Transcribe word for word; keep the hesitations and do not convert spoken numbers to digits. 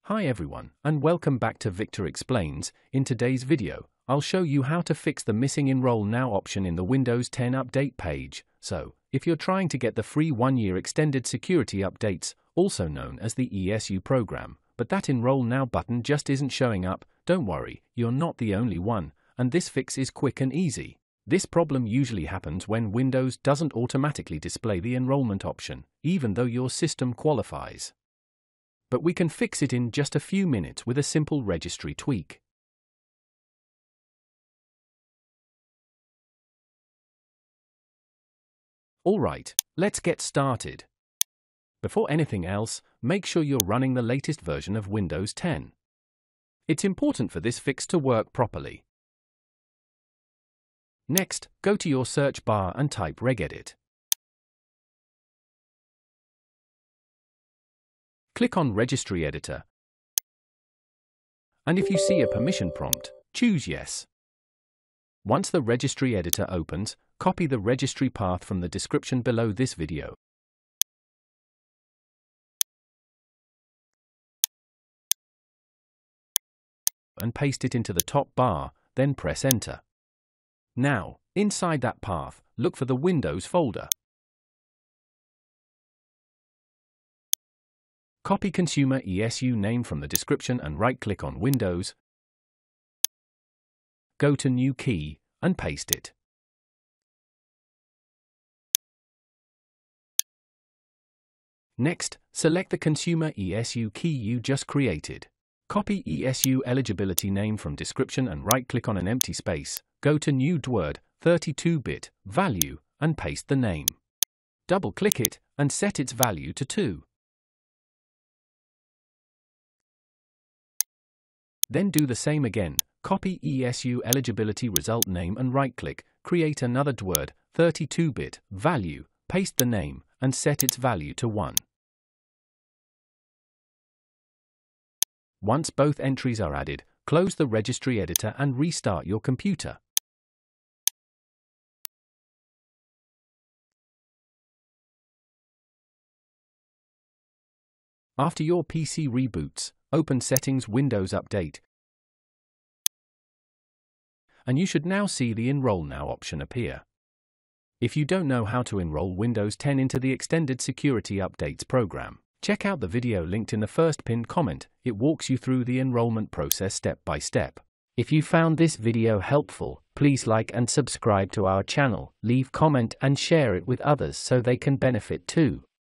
Hi everyone, and welcome back to Victor Explains. In today's video, I'll show you how to fix the missing Enroll Now option in the Windows ten update page. So, if you're trying to get the free one-year extended security updates, also known as the E S U program, but that Enroll Now button just isn't showing up, don't worry, you're not the only one, and this fix is quick and easy. This problem usually happens when Windows doesn't automatically display the enrollment option, even though your system qualifies. But we can fix it in just a few minutes with a simple registry tweak. Alright, let's get started. Before anything else, make sure you're running the latest version of Windows ten. It's important for this fix to work properly. Next, go to your search bar and type regedit. Click on Registry Editor, and if you see a permission prompt, choose Yes. Once the Registry Editor opens, copy the registry path from the description below this video. And paste it into the top bar, then press Enter. Now, inside that path, look for the Windows folder. Copy Consumer E S U name from the description and right-click on Windows. Go to New Key and paste it. Next, select the Consumer E S U key you just created. Copy E S U eligibility name from description and right-click on an empty space. Go to New Word, thirty-two bit, value, and paste the name. Double-click it and set its value to two. Then do the same again, copy E S U eligibility result name and right-click, create another Word, thirty-two bit, value, paste the name, and set its value to one. Once both entries are added, close the Registry Editor and restart your computer. After your P C reboots, open Settings Windows Update, and you should now see the Enroll Now option appear. If you don't know how to enroll Windows ten into the Extended Security Updates program, check out the video linked in the first pinned comment. It walks you through the enrollment process step by step. If you found this video helpful, please like and subscribe to our channel, leave comment and share it with others so they can benefit too.